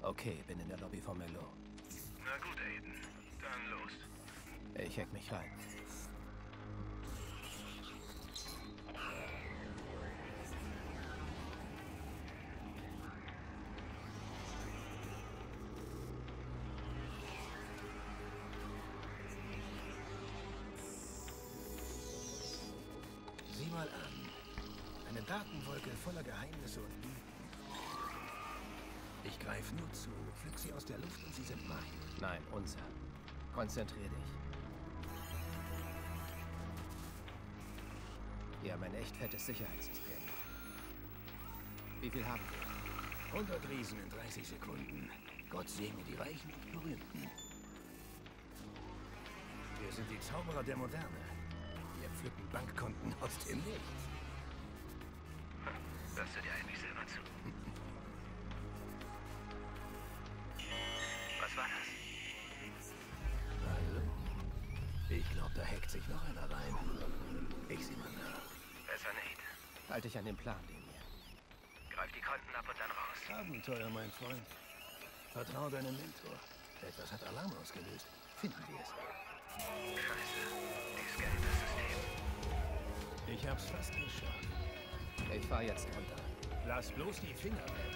Okay, bin in der Lobby von Merlot. Na gut, Aiden. Dann los. Ich hack mich rein. Sieh mal an. Eine Datenwolke voller Geheimnisse und Mythen. Ich greife nur zu, pflück sie aus der Luft und sie sind mein. Nein, unser. Konzentrier dich. Wir haben ein echt fettes Sicherheitssystem. Wie viel haben wir? 100 Riesen in 30 Sekunden. Gott segne die Reichen und Berühmten. Wir sind die Zauberer der Moderne. Wir pflücken Bankkonten aus dem Nichts. Hörst du dir eigentlich selber zu? Was war das? Hallo? Ich glaube, da hackt sich noch einer rein. Ich sieh mal nach. Besser nicht. Halte dich an den Plan, Linie. Greif die Konten ab und dann raus. Abenteuer, mein Freund. Vertrau deinem Mentor. Etwas hat Alarm ausgelöst. Finden wir es. Scheiße. Die scannen das System. Ich hab's fast geschafft. Ich fahr jetzt runter. Lass bloß die Finger weg.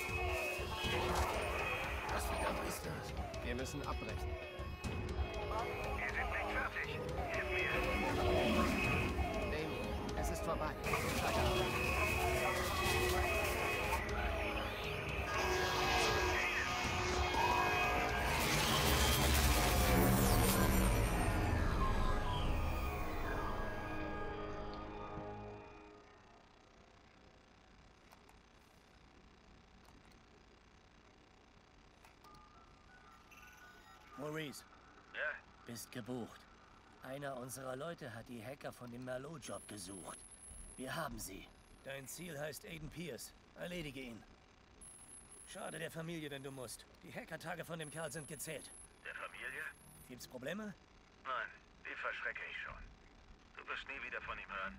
Was verdammt ist das? Wir müssen abbrechen. Wir sind nicht fertig. Hilf mir. Damien, es ist vorbei. Steig ab. Maurice, Ja? bist gebucht. Einer unserer Leute hat die Hacker von dem Merlot-Job gesucht. Wir haben sie. Dein Ziel heißt Aiden Pierce. Erledige ihn. Schade der Familie, wenn du musst. Die Hackertage von dem Kerl sind gezählt. Der Familie? Gibt's Probleme? Nein, die verschrecke ich schon. Du wirst nie wieder von ihm hören.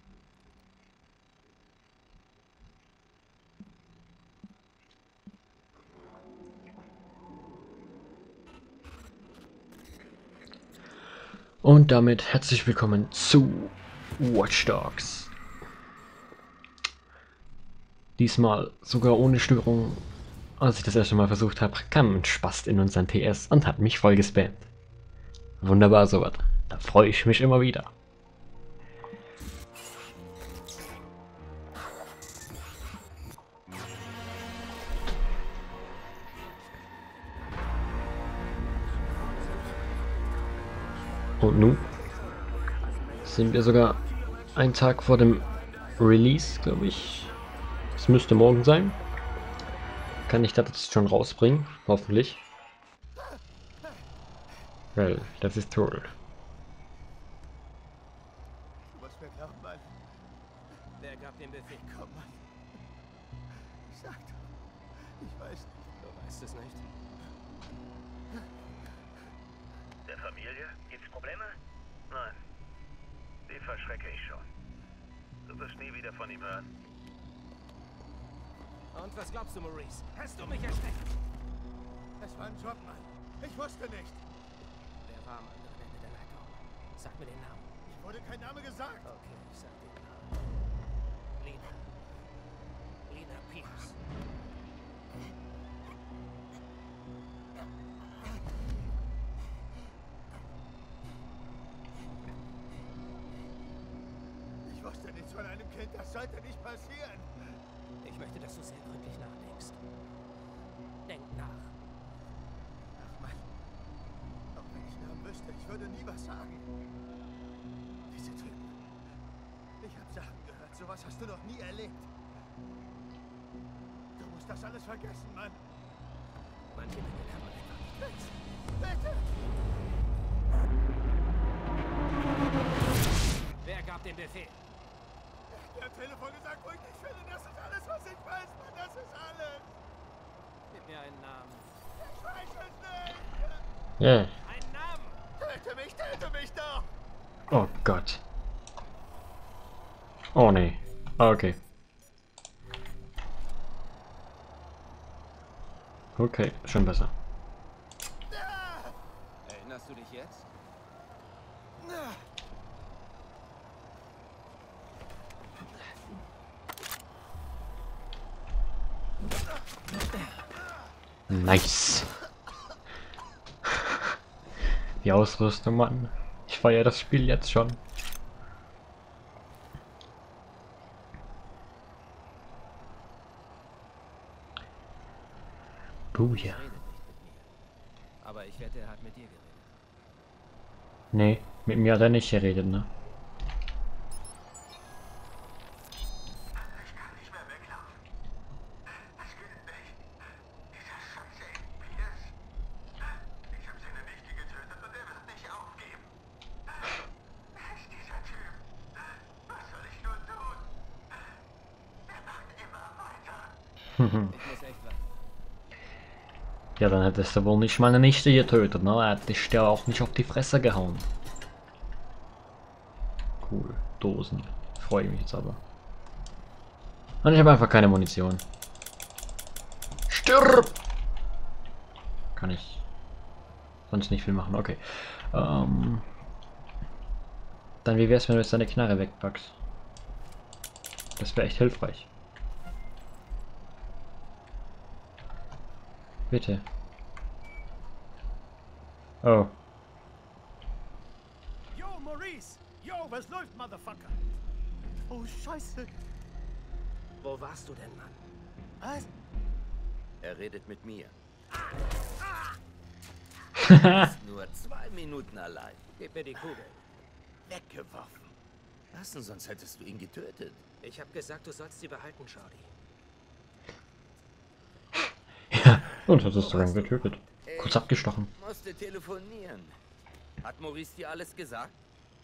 Und damit herzlich willkommen zu Watch Dogs. Diesmal sogar ohne Störung. Als ich das erste Mal versucht habe, kam ein Spast in unseren TS und hat mich voll gespammt. Wunderbar sowas. Da freue ich mich immer wieder. Und nun sind wir sogar einen Tag vor dem Release, glaube ich. Es müsste morgen sein. Kann ich das jetzt schon rausbringen? Hoffentlich. Well, das ist toll. Du musst mir glauben, Mann. Wer gab den Befehl? Komm, Mann. Sag doch. Ich weiß nicht. Du weißt es nicht. Der Familie? Gibt's Probleme? Nein. Die verschrecke ich schon. Du wirst nie wieder von ihm hören. Und was glaubst du, Maurice? Hast du mich erschreckt? Es war ein Job, Mann. Ich wusste nicht. Wer war am anderen Ende der Leitung? Sag mir den Namen. Ich wurde kein Name gesagt. Okay, ich sag den Namen. Lena. Lena Pierce. Ich wusste nichts von einem Kind. Das sollte nicht passieren. Ich möchte, dass du sehr gründlich nachdenkst. Denk nach. Ach, Mann. Auch wenn ich Namen wüsste, ich würde nie was sagen. Diese Typen. Ich habe Sachen gehört. Sowas hast du noch nie erlebt. Du musst das alles vergessen, Mann. Manche Dinge kann man einfach nicht wechseln. Bitte! Wer gab den Befehl? Der hat am Telefon gesagt, wo ich dich finde. Das ist alles, was ich weiß, Mann. Das ist alles. Gib mir einen Namen. Ich weiß es nicht. Ja. Einen Namen! Töte mich doch! Oh Gott. Oh nee. Okay. Okay, schon besser. Erinnerst du dich jetzt? Nice. Die Ausrüstung, Mann. Ich feiere das Spiel jetzt schon. Booyah. Er redet nicht mit mir. Aber ich wette, er hat mit dir geredet. Nee, mit mir hat er nicht geredet, ne? Ich kann nicht mehr weglaufen. Das geht nicht. Dieser scheiße Pierce. Ich habe seine Nichte getötet und er wird nicht aufgeben. Wer ist dieser Typ? Was soll ich nur tun? Er macht immer weiter. Ich muss echt warten. Ja, dann hättest du wohl nicht meine Nichte getötet, ne? Er hätte ja auch nicht auf die Fresse gehauen. Cool. Dosen. Freue mich jetzt aber. Und ich habe einfach keine Munition. Stirb! Kann ich sonst nicht viel machen. Okay. Dann wie wär's, wenn du jetzt deine Knarre wegpackst? Das wäre echt hilfreich. Bitte. Oh. Yo, Maurice! Yo, was läuft, Motherfucker? Oh, Scheiße. Wo warst du denn, Mann? Was? Er redet mit mir. Nur 2 Minuten allein. Gib mir die Kugel. Weggeworfen. Was denn, sonst hättest du ihn getötet. Ich habe gesagt, du sollst sie behalten, Shorty. Ja, und hat es sogar getötet. Kurz abgestochen. Musste telefonieren. Hat Maurice dir alles gesagt?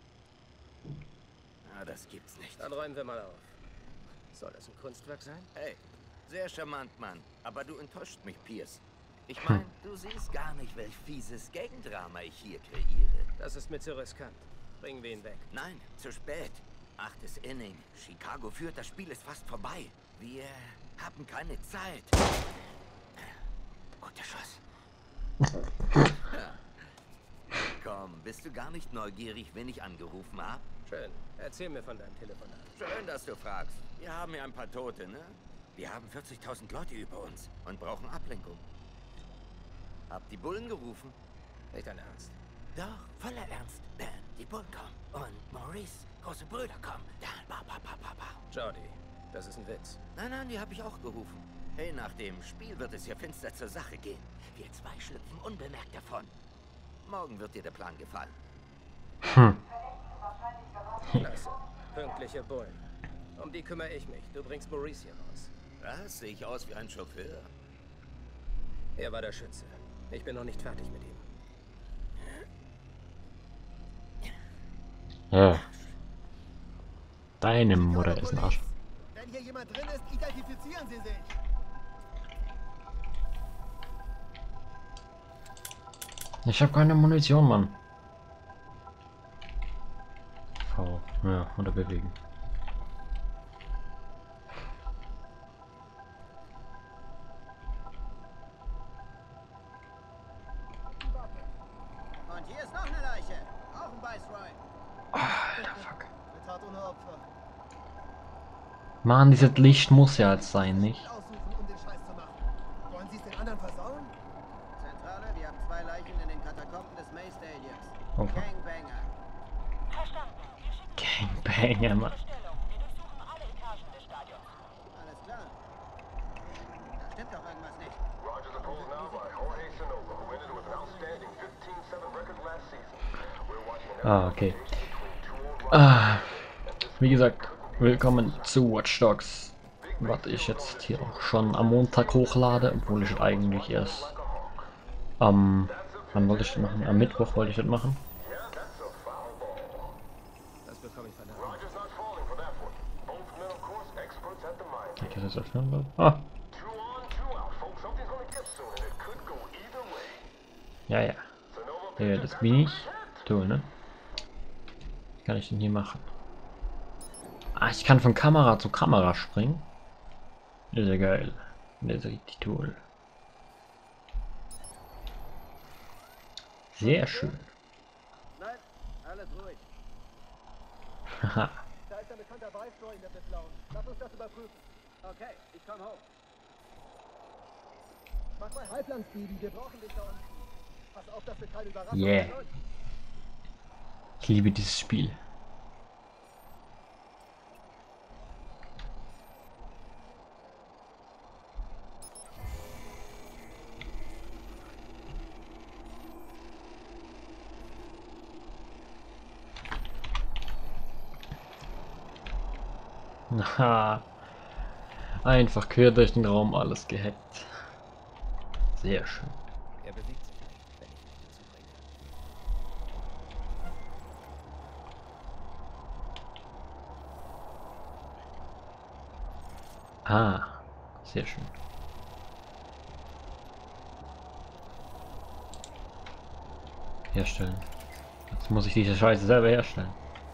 Ah, das gibt's nicht. Dann räumen wir mal auf. Soll das ein Kunstwerk sein? Hey, sehr charmant, Mann. Aber du enttäuscht mich, Pierce. Ich meine, du siehst gar nicht, welch fieses Gegendrama ich hier kreiere. Das ist mir zu riskant. Bringen wir ihn weg. Nein, zu spät. 8. Inning. Chicago führt, das Spiel ist fast vorbei. Wir haben keine Zeit. Guter Schuss. Ja. Komm, bist du gar nicht neugierig, wen ich angerufen habe? Schön. Erzähl mir von deinem Telefonat. Schön, dass du fragst. Wir haben ja ein paar Tote, ne? Wir haben 40.000 Leute über uns und brauchen Ablenkung. Hab die Bullen gerufen? Nicht dein Ernst. Doch, voller Ernst. Dan, die Bullen kommen. Und Maurice, große Brüder kommen. Dan, Jordi, das ist ein Witz. Nein, die habe ich auch gerufen. Hey, nach dem Spiel wird es hier finster zur Sache gehen. Wir 2 schlüpfen unbemerkt davon. Morgen wird dir der Plan gefallen. Klasse. Pünktliche Bullen. Um die kümmere ich mich. Du bringst Maurice hier raus. Was? Sehe ich aus wie ein Chauffeur? Er war der Schütze. Ich bin noch nicht fertig mit ihm. Ja. Deine Mutter ist ein Arsch. Wenn hier jemand drin ist, identifizieren Sie sich. Ich habe keine Munition, Mann. V. Ja, oder bewegen. Und hier ist noch eine Leiche. Auch ein Viceroy. Alter, fuck. Eine Tat ohne Opfer. Mann, dieses Licht muss ja jetzt sein, nicht? Aussuchen, um den Scheiß zu machen. Wollen Sie es den anderen versauen? Zentrale, wir haben 2 Leichen in den Katakomben des May Stadiums. Oh, fuck. Gangbanger. Verstanden. Wir schicken Gangbanger, Mann. Bestellung. Wir durchsuchen alle Etagen des Stadions. Alles klar. Da stimmt doch irgendwas nicht. Roger the polls now by Jorge Sanogo, who ended with an outstanding 15-7 record last season. We're watching an Okay. between 2 old Wie gesagt, willkommen zu Watch Dogs. Was ich jetzt hier auch schon am Montag hochlade, obwohl ich eigentlich erst wann wollte ich das machen? Am Mittwoch wollte ich das machen. Das bekomme ich verdammt. Roger's not falling for that one. Both men, of course, experts at the mine. Ich kann das öffnen, Leute. Ah, 2 on, 2 out, folks. Something's gonna give soon, and it could go either way. ja, ja. Sanogo Ja, das bin ich. Du, ne? Was kann ich denn hier machen? Ah, ich kann von Kamera zu Kamera springen. Das ist ja geil. Das ist richtig toll. Sehr schön. Nein, alles ruhig. Haha. Da ist ein bekannter Weißboy in der Blauen. Lass uns das überprüfen. Okay, ich komm hoch. Mach mal Halblang, Speedy. Wir brauchen dich da unten. Pass auf, dass wir keine Überraschung Yeah. haben. Ich liebe dieses Spiel. Haha. Einfach quer durch den Raum alles gehackt. Sehr schön. Er bewegt sich nicht, wenn ich ihn dazu bringe. Ah, sehr schön. Herstellen. Jetzt muss ich diese Scheiße selber herstellen.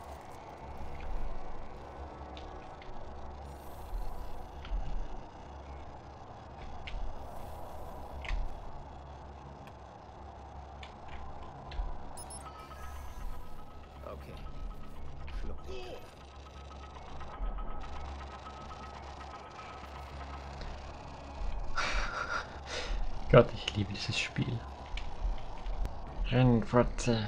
Okay. Schluck. Gott, ich liebe dieses Spiel. Rennfratze.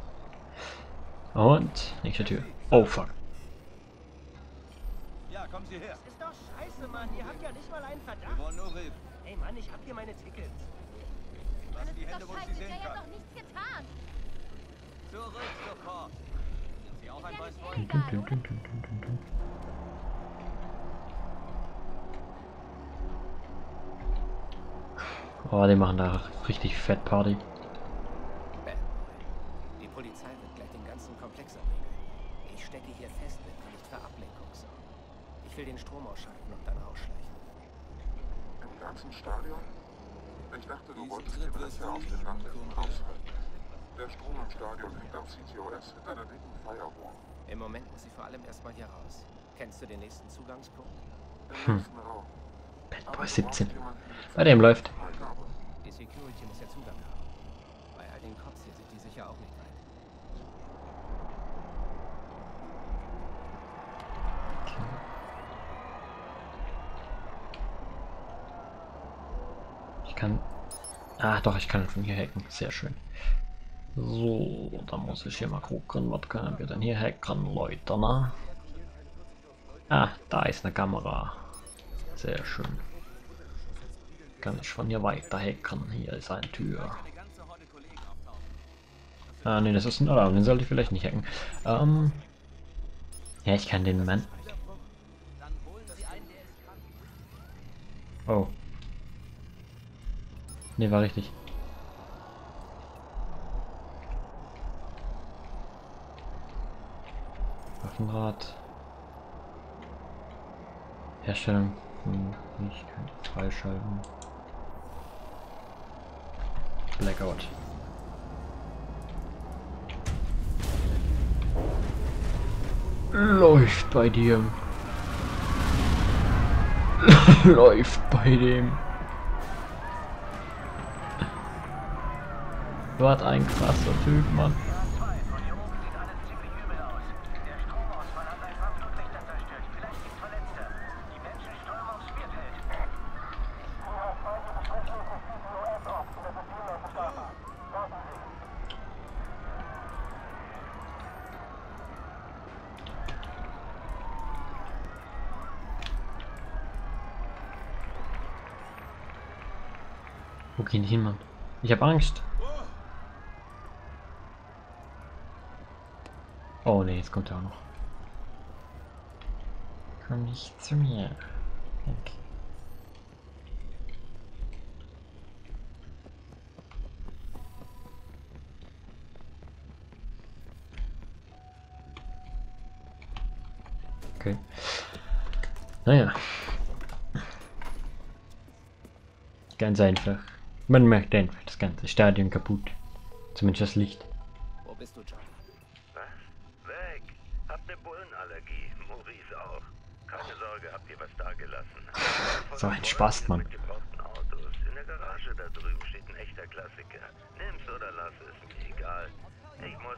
Und nächste Tür. Oh fuck. Ja, kommen Sie her. Ist doch scheiße, Mann. Ihr habt ja nicht mal einen Wir Verdacht. wollen nur reden. Ey, Mann, ich hab hier meine Tickets. Lassen die Hände, wo ich sie sehen Der hat kann. doch nichts getan. Zurück sofort. Sind Sie auch ein Weißboy? Dun, dun, dun, dun, dun, dun, dun. Oh, die machen da richtig fett Party. Bad Boy. Die Polizei wird gleich den ganzen Komplex ablegen. Ich stecke hier fest, wenn wir nicht für Ablenkung sorgen. Ich will den Strom ausschalten und dann rausschleichen. Im ganzen Stadion? Ich dachte, du Diese wolltest die Clip Presse wird aus den Landwirten raushalten. Der Strom im Stadion hängt am CTOS hinter der dicken Firewall. Im Moment muss ich vor allem erstmal hier raus. Kennst du den nächsten Zugangspunkt? Im nächsten Raum. Bad Aber Boy du 17. brauchst jemanden mit Bei dem läuft. Freigabe. Die Security muss ja Zugang haben. Bei all den Cops hier sind die sicher auch nicht weit. Ich kann... Ah, doch, ich kann von hier hacken. Sehr schön. So, dann muss ich hier mal gucken, was können wir denn hier hacken, Leute, ne? Ah, da ist eine Kamera. Sehr schön. Kann ich von hier weiter hacken. Hier ist eine Tür. Eine ganze Horde Kollegen auftauchen. Ah, nee, das ist ein Alarm. Den sollte ich vielleicht nicht hacken. Ja, ich kann den Mann... Dann holen Sie einen, der es kann. Oh. Nee, war richtig. Waffenrad. Herstellung. Nicht freischalten. Blackout. Läuft bei dir. Läuft bei dem. Was ein krasser Typ, Mann. Von hier oben sieht alles ziemlich übel aus. Der Stromausfall hat ein paar Flutlichter zerstört. Vielleicht gibt's Verletzte. Die Menschen strömen aufs Spielfeld. Wo gehen die hin, Mann? Ich hab Angst. Oh ne, jetzt kommt er auch noch. Komm nicht zu mir. Danke. Okay. Naja. Ganz einfach. Man merkt einfach das ganze Stadion kaputt. Zumindest das Licht. Wo bist du, Johnny? Was? Weg! Hab ne Bullenallergie. Maurice auch. Keine Sorge, habt ihr was da gelassen. So ein Spaß, Mann. Mit gebrauchten Autos. In der Garage da drüben steht ein echter Klassiker. Nimm's oder lass es. Mir Ich muss...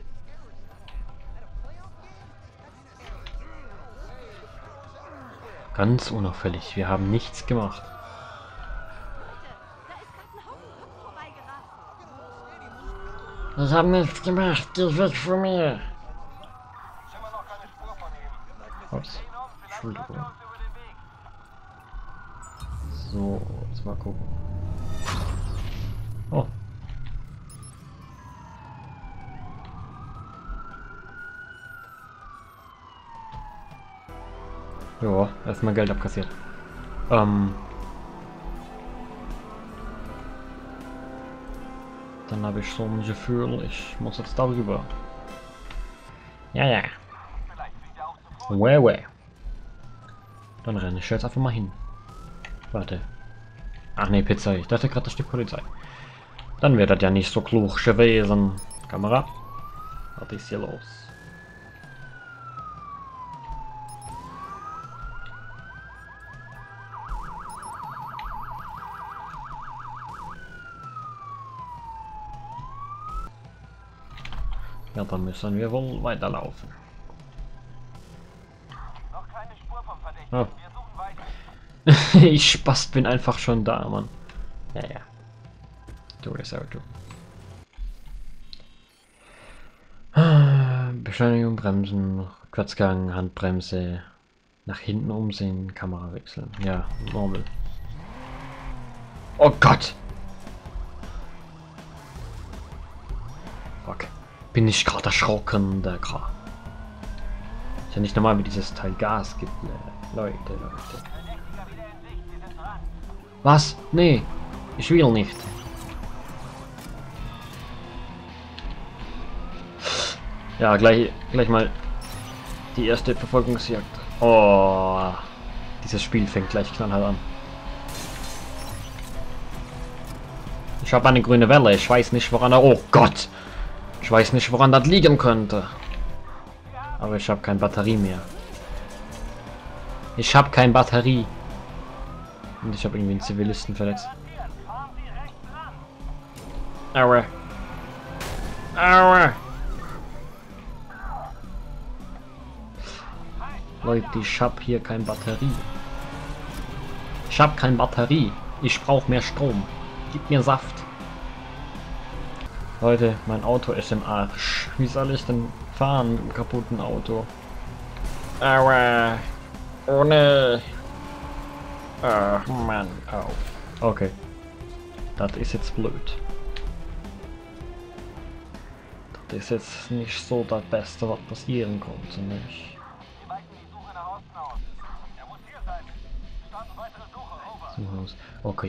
Ganz unauffällig. Wir haben nichts gemacht. Ich habe nichts gemacht. Geh weg von mir. Ups. Entschuldigung. So, jetzt mal gucken. Oh. Ja, erstmal Geld abkassiert. Dann habe ich so ein Gefühl, ich muss jetzt darüber. Ja, ja. Weh. Dann renne ich jetzt einfach mal hin. Warte. Ach nee, Pizza. Ich dachte gerade, das ist die Polizei. Dann wird das ja nicht so klug gewesen. Kamera. Was ist hier los? Ja, dann müssen wir wohl weiterlaufen. Noch keine Spur vom Verdächtigen. Oh. Wir suchen weiter. Ich Spast bin einfach schon da, Mann. Ja, ja. Du das Auto. Beschleunigung, Bremsen, Rückwärtsgang, Handbremse, nach hinten umsehen, Kamera wechseln. Ja, normal. Oh Gott! Fuck. Bin ich gerade erschrocken, der Kra. Ist ja nicht normal, wie dieses Teil Gas gibt, Leute. Was? Nee, ich will nicht. Ja, gleich mal die erste Verfolgungsjagd. Oh, dieses Spiel fängt gleich knallhart an. Ich habe eine grüne Welle. Ich weiß nicht, woran er... Oh Gott! Ich weiß nicht, woran das liegen könnte. Aber ich habe keine Batterie mehr. Ich habe keine Batterie. Und ich habe irgendwie einen Zivilisten verletzt. Aua. Aua. Leute, ich habe hier keine Batterie. Ich habe keine Batterie. Ich brauche mehr Strom. Gib mir Saft. Leute, mein Auto ist im Arsch. Wie soll ich denn fahren mit einem kaputten Auto? Aua. Oh ne. Ach Mann. Au. Okay. Das ist jetzt blöd. Das ist jetzt nicht so das Beste, was passieren konnte, nicht? Okay.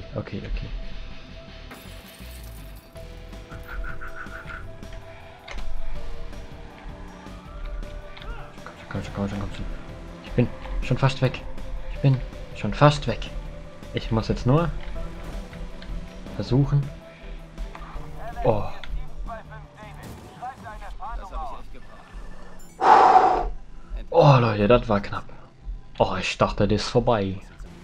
Komm schon. Ich bin schon fast weg. Ich muss jetzt nur versuchen. Oh. Oh Leute, das war knapp. Oh, ich dachte, das ist vorbei.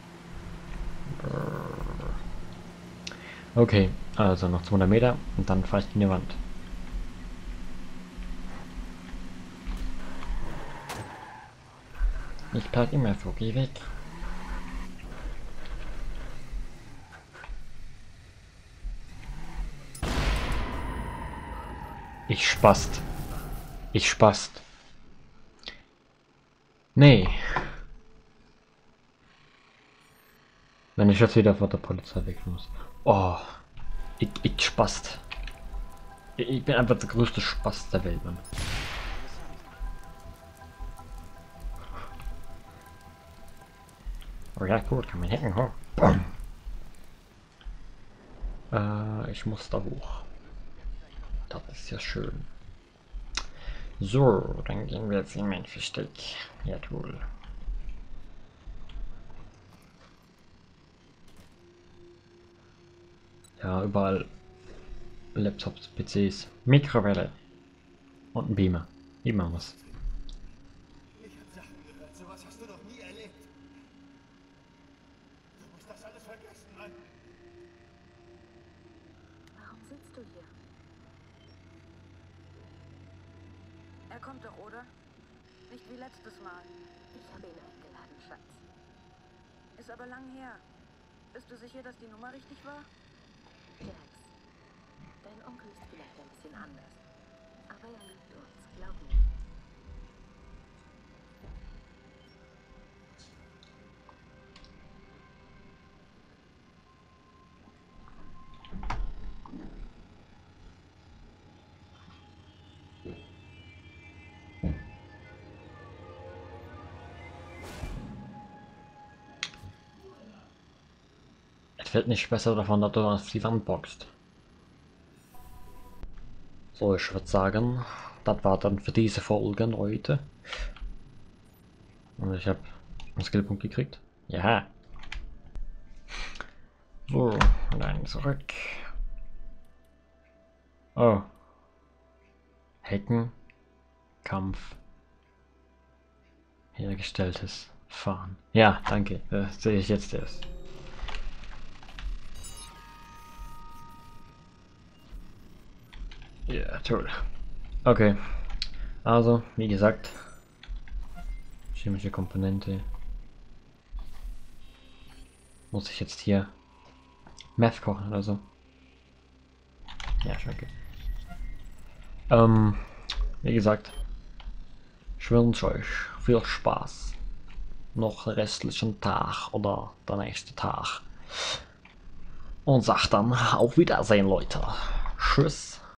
Okay, also noch 200 Meter und dann fahre ich in die Wand. Ich park immer so, geh weg. Ich spast. Nee. Wenn ich jetzt wieder vor der Polizei weg muss. Oh. Ich spast. Ich bin einfach der größte Spast der Welt, Mann. Oh ja, gut, kann man hacken, hoch. Ich muss da hoch. Das ist ja schön. So, dann gehen wir jetzt in mein Versteck. Ja, toll. Ja, überall Laptops, PCs, Mikrowelle und ein Beamer. Immer was. Ich hab Sachen gehört, sowas hast du noch nie erlebt. Du musst das alles vergessen, Mann. Warum sitzt du hier? Er kommt doch, oder? Nicht wie letztes Mal. Ich habe ihn eingeladen, Schatz. Ist aber lang her. Bist du sicher, dass die Nummer richtig war? Jax, dein Onkel ist vielleicht ein bisschen anders. Aber er liebt uns, glaub mir. Es wird nicht besser davon, dass du auf die Wand boxt. So, ich würde sagen, das war dann für diese Folge, Leute. Und ich habe einen Skillpunkt gekriegt. Ja. So, dann zurück. Oh. Hacken. Kampf. Hergestelltes Fahren. Ja, danke. Das sehe ich jetzt erst. Ja, toll. Okay. Also, wie gesagt, chemische Komponente. Muss ich jetzt hier Meth kochen oder so? Ja, schon okay. Wie gesagt, ich wünsche euch viel Spaß. Noch den restlichen Tag oder der nächste Tag. Und sagt dann auf Wiedersehen, Leute. Tschüss.